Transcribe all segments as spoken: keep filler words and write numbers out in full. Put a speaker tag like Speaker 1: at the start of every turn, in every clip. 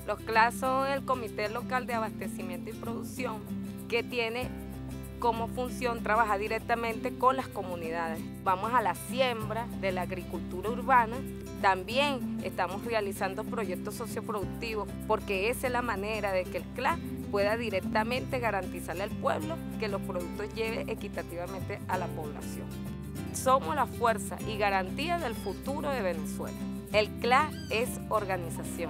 Speaker 1: Los C L A son el Comité Local de Abastecimiento y Producción, que tiene como función trabajar directamente con las comunidades. Vamos a la siembra de la agricultura urbana. También estamos realizando proyectos socioproductivos, porque esa es la manera de que el C L A pueda directamente garantizarle al pueblo que los productos lleguen equitativamente a la población. Somos la fuerza y garantía del futuro de Venezuela. El C L A es organización.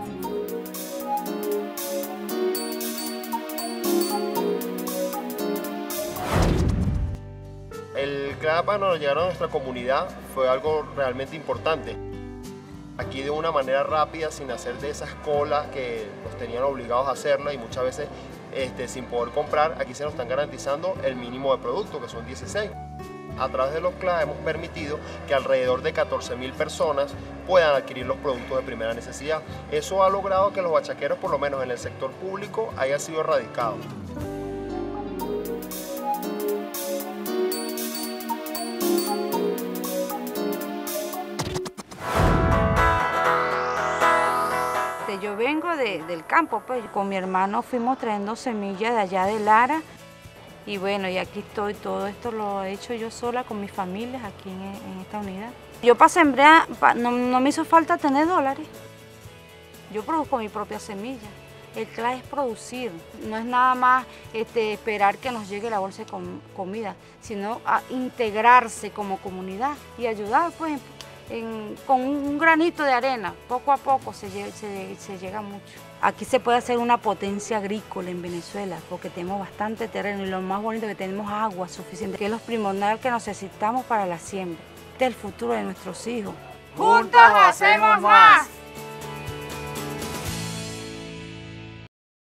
Speaker 2: El C L A cuando llegaron a nuestra comunidad fue algo realmente importante. Aquí de una manera rápida, sin hacer de esas colas que nos tenían obligados a hacerla y muchas veces este, sin poder comprar, aquí se nos están garantizando el mínimo de producto, que son dieciséis. A través de los C L A hemos permitido que alrededor de catorce mil personas puedan adquirir los productos de primera necesidad. Eso ha logrado que los bachaqueros, por lo menos en el sector público, hayan sido erradicados.
Speaker 3: Yo vengo de, del campo, pues con mi hermano fuimos trayendo semillas de allá de Lara y bueno, y aquí estoy, todo esto lo he hecho yo sola con mis familias aquí en, en esta unidad. Yo para sembrar, pa, no, no me hizo falta tener dólares, yo produzco mi propia semilla. El C L A es producir, no es nada más este, esperar que nos llegue la bolsa de com comida, sino a integrarse como comunidad y ayudar pues En, con un granito de arena, poco a poco se, se, se llega mucho. Aquí se puede hacer una potencia agrícola en Venezuela porque tenemos bastante terreno y lo más bonito es que tenemos agua suficiente, que es lo primordial que necesitamos para la siembra. Este es el futuro de nuestros hijos.
Speaker 4: ¡Juntos hacemos más!